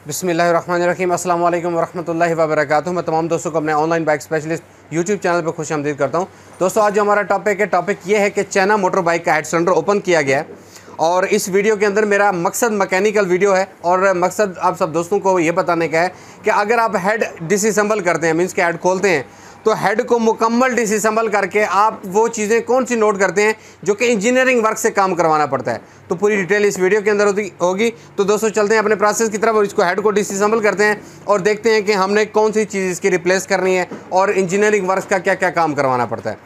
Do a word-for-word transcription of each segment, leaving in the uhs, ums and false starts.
बिस्मिल्लाहिर्रहमानिर्रहीम अस्सलाम वालेकुम वरहमतुल्लाहि वबरकातुहू। मैं तमाम दोस्तों को अपने online bike specialist YouTube channel पर खुश आमदीद करता हूं। दोस्तों आज जो हमारा टॉपिक है टॉपिक ये है कि चाइना मोटर बाइक का हेड सिलेंडर ओपन किया गया है और इस वीडियो के अंदर मेरा मकसद मैकेनिकल वीडियो है और मकसद आप सब दोस्तों को ये बताने का है कि अगर आप हेड डिसअसेंबल करते हैं, मीन्स के हेड खोलते हैं, तो हेड को मुकम्मल डिसअसेंबल करके आप वो चीज़ें कौन सी नोट करते हैं जो कि इंजीनियरिंग वर्क से काम करवाना पड़ता है। तो पूरी डिटेल इस वीडियो के अंदर होती होगी। तो दोस्तों चलते हैं अपने प्रोसेस की तरफ और इसको हेड को डिसअसेंबल करते हैं और देखते हैं कि हमने कौन सी चीज़ इसकी रिप्लेस करनी है और इंजीनियरिंग वर्क का क्या क्या काम करवाना पड़ता है।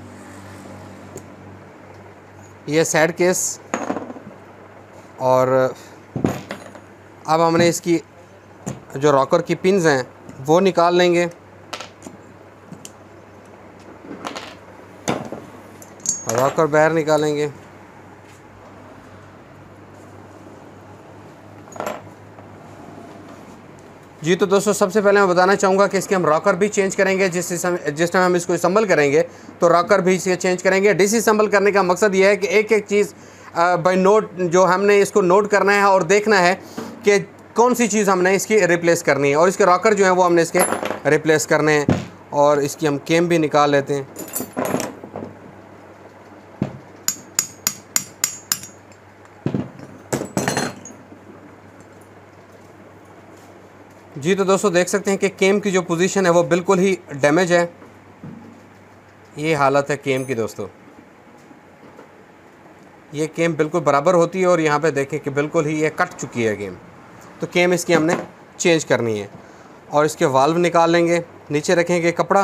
ये साइड केस और अब हमने इसकी जो रॉकर की पिन्स हैं वो निकाल लेंगे। रॉकर बाहर निकालेंगे। जी तो दोस्तों सबसे पहले मैं बताना चाहूँगा कि इसके हम रॉकर भी चेंज करेंगे। जिस जिस टाइम हम इसको असम्बल करेंगे तो रॉकर भी इसे चेंज करेंगे। डिसअसेंबल करने का मकसद ये है कि एक एक चीज़ बाय नोट जो हमने इसको नोट करना है और देखना है कि कौन सी चीज़ हमने इसकी रिप्लेस करनी है और इसके रॉकर जो है वो हमने इसके रिप्लेस करने हैं। और इसकी हम केम भी निकाल लेते हैं। जी तो दोस्तों देख सकते हैं कि केम की जो पोजीशन है वो बिल्कुल ही डैमेज है। ये हालत है केम की दोस्तों। ये केम बिल्कुल बराबर होती है और यहाँ पे देखें कि बिल्कुल ही ये कट चुकी है केम। तो केम इसकी हमने चेंज करनी है और इसके वाल्व निकाल लेंगे। नीचे रखेंगे कपड़ा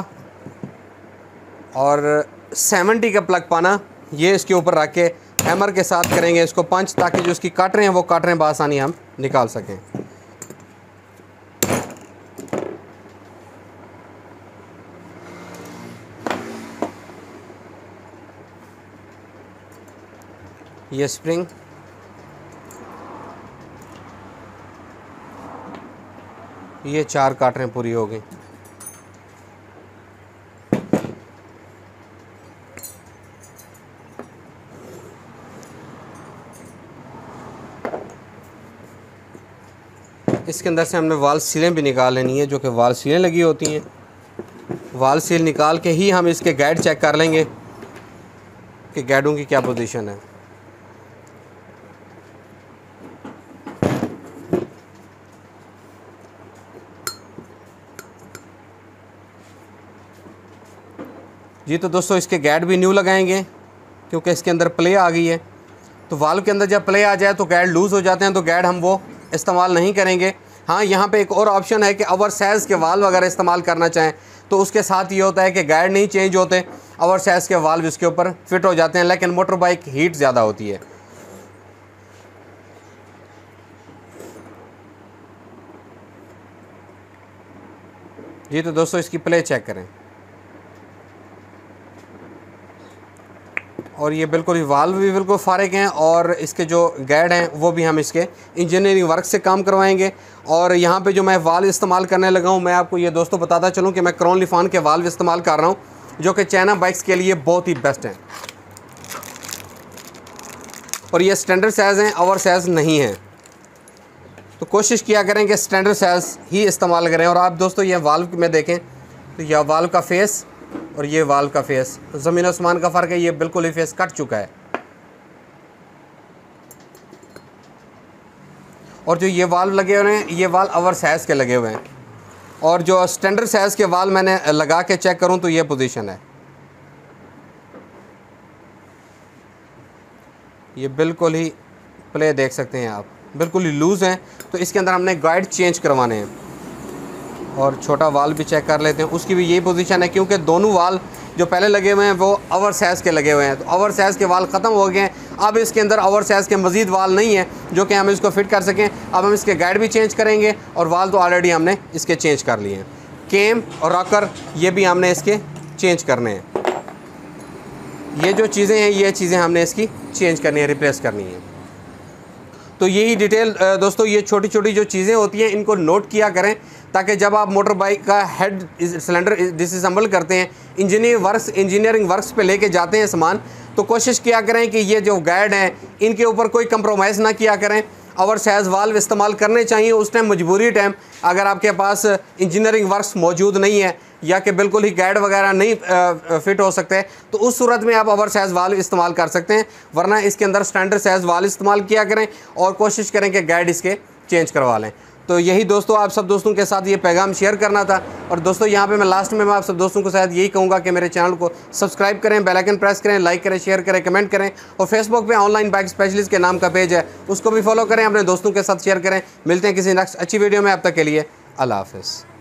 और सेवेंटी का प्लग पाना ये इसके ऊपर रख के हैमर के साथ करेंगे इसको पंच, ताकि जो इसकी काट रहे हैं वो काट रहे हैं बआसानी हम निकाल सकें। ये स्प्रिंग, ये चार काटरें पूरी हो गई। इसके अंदर से हमने वाल सीलें भी निकाल लेनी है, जो कि वाल सीलें लगी होती हैं। वाल सील निकाल के ही हम इसके गाइड चेक कर लेंगे कि गाइडों की क्या पोजीशन है। जी तो दोस्तों इसके गाइड भी न्यू लगाएंगे क्योंकि इसके अंदर प्ले आ गई है। तो वाल्व के अंदर जब प्ले आ जाए तो गाइड लूज़ हो जाते हैं, तो गाइड हम वो इस्तेमाल नहीं करेंगे। हाँ, यहाँ पे एक और ऑप्शन है कि ओवर साइज़ के वाल्व अगर इस्तेमाल करना चाहें तो उसके साथ ये होता है कि गाइड नहीं चेंज होते, ओवर साइज़ के वाल्व इसके ऊपर फिट हो जाते हैं, लेकिन मोटर बाइक हीट ज़्यादा होती है। जी तो दोस्तों इसकी प्ले चेक करें और ये बिल्कुल ही वाल्व भी बिल्कुल फारिग हैं और इसके जो गाइड हैं वो भी हम इसके इंजीनियरिंग वर्क से काम करवाएंगे। और यहाँ पे जो मैं वाल्व इस्तेमाल करने लगा हूँ, मैं आपको ये दोस्तों बताता चलूँ कि मैं क्रॉन लिफान के वाल्व इस्तेमाल कर रहा हूँ, जो कि चाइना बाइक्स के लिए बहुत ही बेस्ट हैं और ये स्टैंडर्ड साइज़ हैं, ओवर साइज़ नहीं है। तो कोशिश किया करें कि स्टैंडर्ड साइज़ ही इस्तेमाल करें। और आप दोस्तों ये वाल्व में देखें तो यह वाल्व का फेस और ये वाल्व का फेस ज़मीन आसमान का फ़र्क है। ये बिल्कुल ही फेस कट चुका है और जो ये वाल्व लगे हुए हैं ये वाल्व ओवर साइज़ के लगे हुए हैं और जो स्टैंडर्ड साइज़ के वाल्व मैंने लगा के चेक करूं तो ये पोजीशन है। ये बिल्कुल ही प्ले देख सकते हैं आप, बिल्कुल ही लूज़ हैं। तो इसके अंदर हमने गाइड चेंज करवाने हैं और छोटा वाल भी चेक कर लेते हैं, उसकी भी यही पोजीशन है क्योंकि दोनों वाल जो पहले लगे हुए हैं वो ओवर साइज़ के लगे हुए हैं। तो ओवर साइज़ के वाल ख़त्म हो गए हैं। अब इसके अंदर ओवर साइज़ के मज़ीद वाल नहीं है जो कि हम इसको फिट कर सकें। अब हम इसके गाइड भी चेंज करेंगे और वाल तो ऑलरेडी हमने इसके चेंज कर लिए हैं। केम और रॉकर ये भी हमने इसके चेंज करने हैं। ये जो चीज़ें हैं ये चीज़ें हमने इसकी चेंज करनी है, रिप्लेस करनी है। तो यही डिटेल दोस्तों, ये छोटी छोटी जो चीज़ें होती हैं इनको नोट किया करें ताकि जब आप मोटर बाइक का हेड सिलेंडर डिसअसेंबल करते हैं, इंजीनियर वर्क्स इंजीनियरिंग वर्क्स पे लेके जाते हैं सामान, तो कोशिश किया करें कि ये जो गाइड हैं इनके ऊपर कोई कंप्रोमाइज़ ना किया करें ओवर साइज़ वाल्व इस्तेमाल करने चाहिए उस टाइम मजबूरी टाइम, अगर आपके पास इंजीनियरिंग वर्क्स मौजूद नहीं है या कि बिल्कुल ही गाइड वगैरह नहीं फिट हो सकते, तो उस सूरत में आप ओवर साइज़ वाल्व इस्तेमाल कर सकते हैं, वरना इसके अंदर स्टैंडर्ड साइज़ वाल्व इस्तेमाल किया करें और कोशिश करें कि गाइड इसके चेंज करवा लें। तो यही दोस्तों आप सब दोस्तों के साथ ये पैगाम शेयर करना था। और दोस्तों यहाँ पे मैं लास्ट में मैं आप सब दोस्तों को शायद यही कहूँगा कि मेरे चैनल को सब्सक्राइब करें, बेल आइकन प्रेस करें, लाइक करें, शेयर करें, कमेंट करें, और फेसबुक पे ऑनलाइन बाइक स्पेशलिस्ट के नाम का पेज है उसको भी फॉलो करें, अपने दोस्तों के साथ शेयर करें। मिलते हैं किसी नेक्स्ट अच्छी वीडियो में, अब तक के लिए अल्लाह हाफ़िज़।